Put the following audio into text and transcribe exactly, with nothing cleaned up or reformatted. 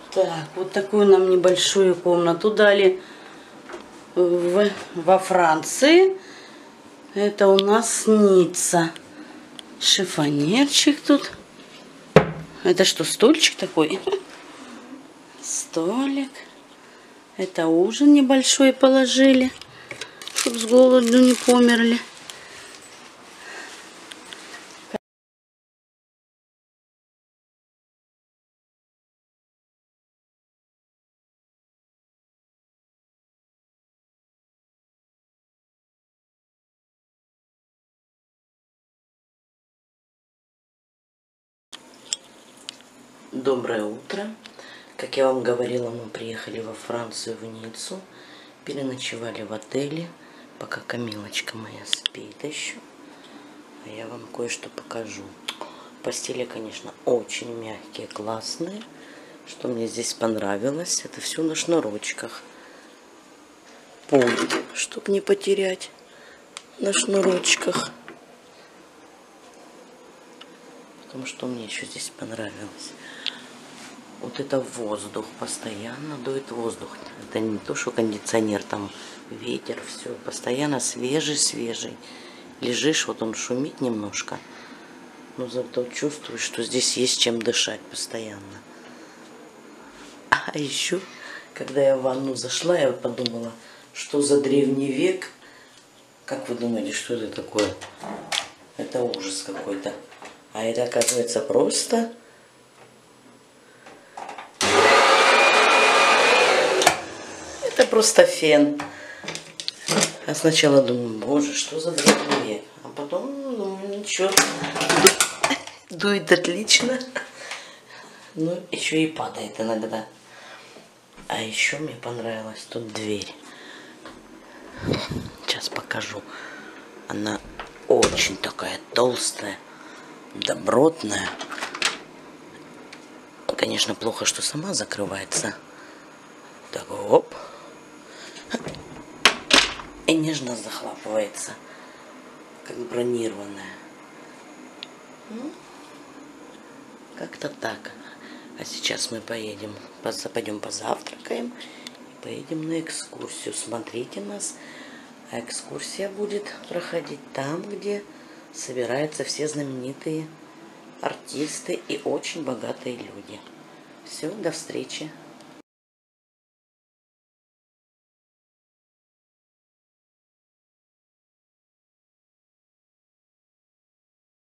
Так, вот такую нам небольшую комнату дали в, во Франции. Это у нас Ницца. Шифонерчик тут. Это что, стульчик такой? Столик. Это ужин небольшой положили, чтобы с голоду не померли. Доброе утро. Как я вам говорила, мы приехали во Францию, в Ниццу. Переночевали в отеле, пока Камилочка моя спит еще. А я вам кое-что покажу. Постели, конечно, очень мягкие, классные. Что мне здесь понравилось, это все на шнурочках. Пульт, чтобы не потерять, на шнурочках. Потому что мне еще здесь понравилось. Вот это воздух, постоянно дует воздух. Это не то, что кондиционер, там ветер, все. Постоянно свежий-свежий. Лежишь, вот он шумит немножко. Но зато чувствуешь, что здесь есть чем дышать постоянно. А еще, когда я в ванну зашла, я подумала, что за древний век. Как вы думаете, что это такое? Это ужас какой-то. А это, оказывается, просто... Это просто фен. А сначала думаю, боже, что за древний век. А потом, думаю, ничего, дует отлично. Ну, еще и падает иногда. А еще мне понравилась тут дверь. Сейчас покажу. Она очень такая толстая, добротная. Конечно, плохо, что сама закрывается. Так, оп. И нежно захлапывается, как бронированная. Ну, как-то так. А сейчас мы поедем, пойдем позавтракаем и поедем на экскурсию. Смотрите нас. А экскурсия будет проходить там, где собираются все знаменитые артисты и очень богатые люди. Все, до встречи.